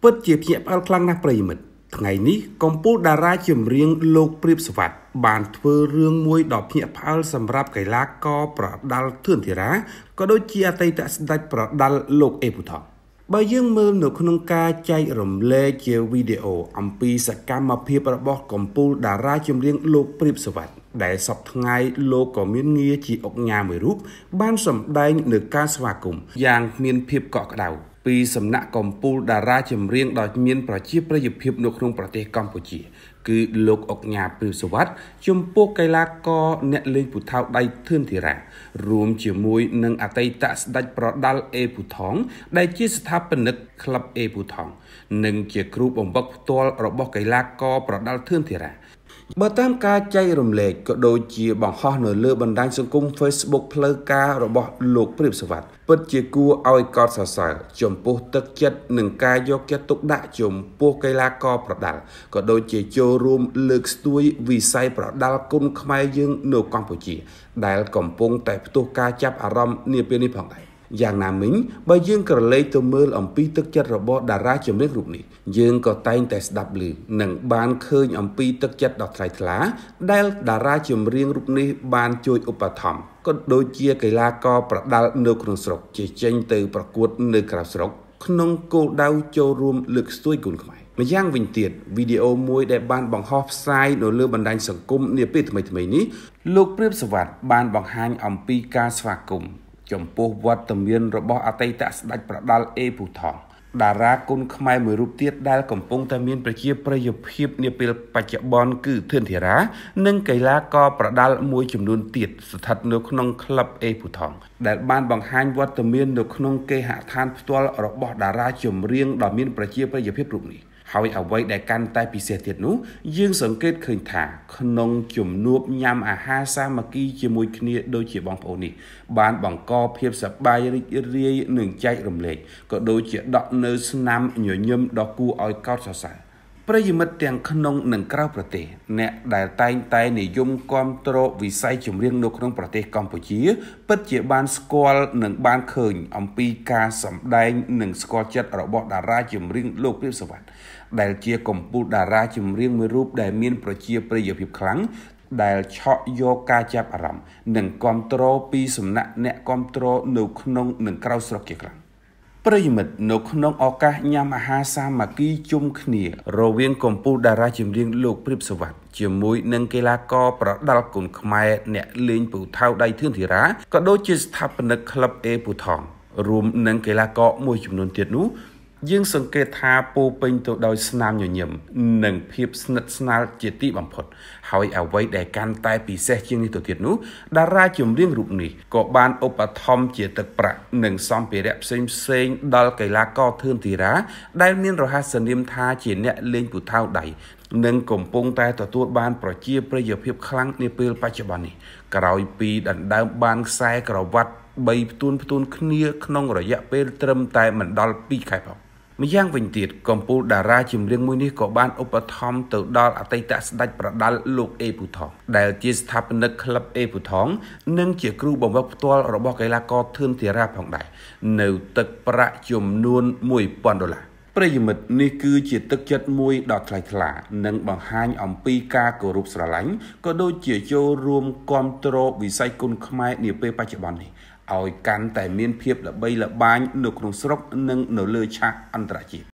ពិតជាភ្ញាក់ផ្អើលខ្លាំងណាស់ប្រិយមិត្តថ្ងៃនេះកម្ពុជាតារាចម្រៀងលោកព្រាបសវត្ថបានធ្វើរឿងមួយដ៏ភ្ញាក់ផ្អើលសម្រាប់កីឡាករប្រដាល់ធឿនធីរ៉ាក៏ដូចជាអតីតស្ដេចប្រដាល់លោកអេពូថងបើយើងមើលនៅក្នុងការចែករំលែកជាវីដេអូអំពីសកម្មភាពរបស់កម្ពុជាតារាចម្រៀងលោកព្រាបសវត្ថដែលសពថ្ងៃលោកក៏មានងារជាអុកញ៉ាមួយរូបបានសម្ដែងនៅការស្វាគមន៍យ៉ាងមានភាពកក់ក្ដៅពីសំណាក់កម្ពុជាតារាចម្រៀងដ៏មានប្រជាប្រិយភាពនៅក្នុងប្រទេសកម្ពុជាគឺលោកអុកញ៉ាព្រាបសវត្ថចំពោះកីឡាករអ្នកលេងពូថៅដៃធឿនធីរ៉ារួមជាមួយនឹងអតីតស្ដេចប្រដាល់អេពូថងដែលជាស្ថាបនិកក្លឹបអេពូថងនិងជាគ្រូបង្វឹកផ្ទាល់របស់កីឡាករប្រដាល់ធឿនធីរ៉ាបើតាមការចែករំលែកក៏ដូចជាបង្ហោះនៅលើបណ្ដាញសង្គម Facebook ផ្លូវការរបស់លោកព្រាបសវត្ថពិតជាគួរឲ្យកោតសរសើរចំពោះទឹកចិត្តនិងការយកចិត្តទុកដាក់ចំពោះកីឡាករប្រដាល់ក៏ដូចជាចូលរួមលើកស្ទួយវិស័យប្រដាល់គុនខ្មែរយើងនៅកម្ពុជាដែលកំពុងតែផ្ទុះការចាប់អារម្មណ៍នាពេលនេះផងដែរយ៉ាងណាមិញបើយើងក្រឡេកទៅមើលអំពីទឹកចិត្តរបស់តារាចម្រៀងរូបនេះយើងក៏តែងតែស្ដាប់ឮនិងបានឃើញអំពីទឹកចិត្តដ៏ថ្លៃថ្លាដែលតារាចម្រៀងរូបនេះបានជួយឧបត្ថម្ភក៏ដូចជាកីឡាករប្រដាល់នៅក្នុងស្រុកជាចេញទៅប្រកួតនៅក្រៅស្រុកក្នុងគោលដៅចូលរួមលើកស្ទួយគុនខ្មែរម្យ៉ាងវិញទៀតវីដេអូមួយដែលបានបង្ហោះផ្សាយនៅលើបណ្ដាញសង្គមនាពេលថ្មីៗនេះលោកព្រាបសវត្ថបានបង្ហាញអំពីការស្វាគមន៍ចំពោះវត្តមានរបស់អតីតស្ដេចប្រដាល់អេពូថងតារាគុនខ្មែរមួយរូបទៀតដែលកំពុងតែមានប្រជាប្រិយភាពនាពេលបច្ចុប្បន្នគឺធឿនធីរ៉ានិងកីឡាករប្រដាល់មួយចំនួនទៀតស្ថិតនៅក្នុងក្លឹបអេពូថងដែលបានបង្ហាញវត្តមាននៅក្នុងគេហដ្ឋានផ្ទាល់របស់តារាចម្រៀងដ៏មានប្រជាប្រិយភាពរូបនេះហើយអ្វីដែលកាន់តែពិសេសទៀតនោះយើងសង្កេតឃើញថាក្នុងជំនួបញ៉ាំអាហារសាមគ្គីជាមួយគ្នាដូចជាបងប្អូននេះបានបង្កភាពសប្បាយរីករាយនិងចែករំលែកក៏ដូចជាដកនៅស្នាមញញឹមដ៏គួរឲ្យកោតសរសើរប្រិយមិត្តទាំងក្នុងនិងក្រៅប្រទេសអ្នកដែលតែងតែនិយមគាំទ្រវិស័យចម្រៀងនៅក្នុងប្រទេសកម្ពុជាពិតជាបានស្គាល់និងបានឃើញអំពីការសម្ដែងនិងស្គាល់ចិត្តរបស់តារាចម្រៀងលោកព្រាបសវត្ថដែលជាកម្ពុជាតារាចម្រៀងមួយរូបដែលមានប្រជាប្រិយភាពខ្លាំងដែលឆក់យកការចាប់អារម្មណ៍និងគាំទ្រពីសំណាក់អ្នកគាំទ្រនៅក្នុងនិងក្រៅស្រុកជាខ្លាំងប្រិយមិត្តនៅក្នុងឱកាសញ៉ាំអាហារសាមគ្គីជុំគ្នារវាងកម្ពុជាតារាចម្រៀងលោកព្រាបសវត្ថជាមួយនឹងកីឡាករប្រដាល់គុនខ្មែរអ្នកលេងពូថៅដៃធឿនធីរ៉ាក៏ដូចជាស្ថាបនិកក្លឹបអេពូថងរួមនឹងកីឡាករមួយចំនួនទៀតនោះយើងសង្កេតថាពោពេញទៅដោយស្នាមញញឹមនិងភាពស្និទ្ធស្នាលជាទីបំផុតហើយអ្វីដែលកាន់តែពិសេសជាងនេះទៅទៀតនោះតារាចម្រៀងរូបនេះក៏បានឧបត្ថម្ភជាទឹកប្រាក់និងសម្ភារៈផ្សេងៗដល់កីឡាករធឿនធីរ៉ាដែលមានរហស្សនាមថាជាអ្នកលេងពូថៅដៃនិងកំពុងតែទទួលបានប្រជាប្រិយភាពខ្លាំងនាពេលបច្ចុប្បន្ននេះក្រោយពីដណ្ដើមបានខ្សែក្រវ៉ាត់3ផ្ទួនគ្នាក្នុងរយៈពេលត្រឹមតែមិនដល់2ខែផងម្យ៉ាងវិញទៀតកម្ពុជាតារាចម្រៀងមួយនេះក៏បានឧបត្ថម្ភទៅដល់អតីតស្ដេចប្រដាល់លោកអេពូថងដែលជាស្ថាបនិកក្លឹបអេពូថងនិងជាគ្រូបង្វឹកផ្ទាល់របស់កីឡាករធឿនធីរ៉ាផងដែរនៅទឹកប្រាក់ចំនួន$1000ប្រិយមិត្តនេះគឺជាទឹកចិត្តមួយដ៏ថ្លៃថ្លានិងបង្ហាញអំពីការគោរពស្រឡាញ់ក៏ដូចជាចូលរួមគាំទ្រវិស័យគុនខ្មែរនាពេលបច្ចុប្បន្ននេះឲ្យកាន់តែមានភាពល្បីល្បាញនៅក្នុងស្រុកនិងនៅលើឆាកអន្តរជាតិ